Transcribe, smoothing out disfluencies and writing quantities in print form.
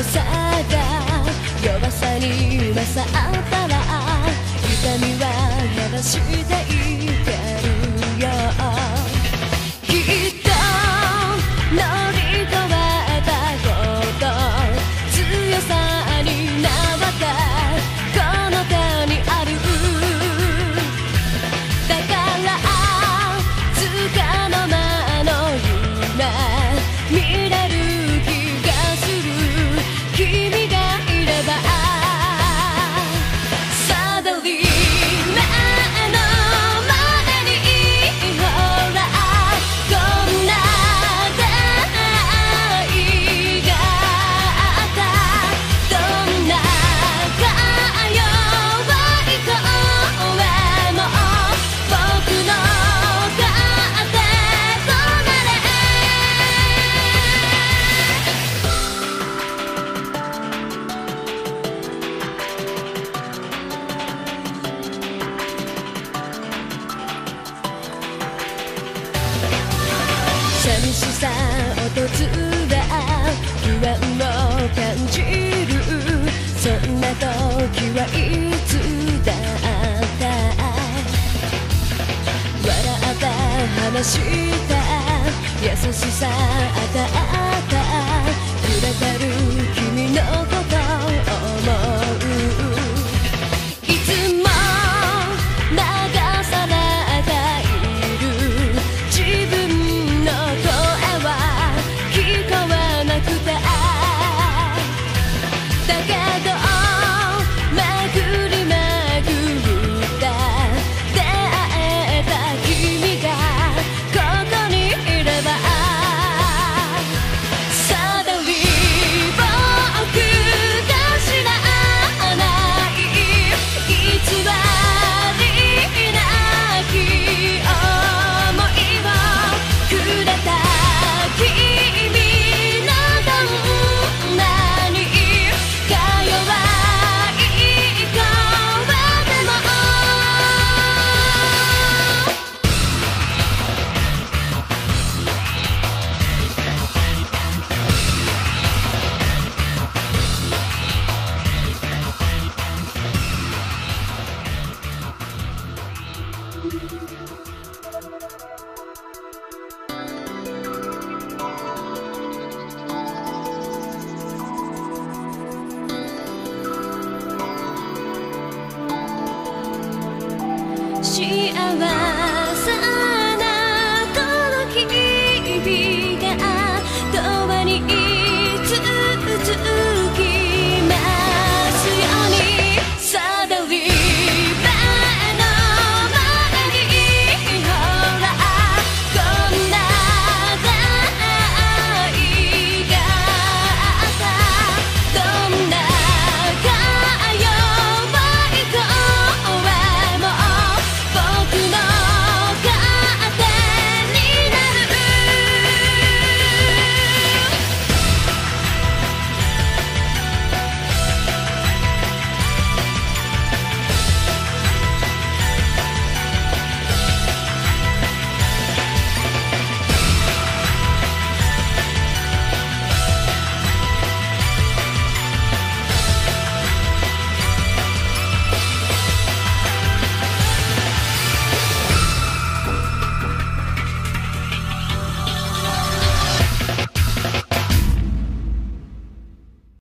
強さが弱さに勝ったら痛みは減らしていけるよ。きっと乗り越えたこと強さになったこの手にある。だからつかの間の夢見れる気がする。君がいればサドリー目の前にほらこんな出会いがあった。どんなか弱い声も僕の糧となれ。寂しさ訪れ不安を感じる。そんな時はいつだった笑った話した優しさ与えた揺れてる君のこと思う。いつも流されている自分の声は聞こえなくて、だけど巡り巡って出会えた君がここにいればサドリー僕が知らない偽りなき思いをくれた君のどんなにか弱い声でも幸せ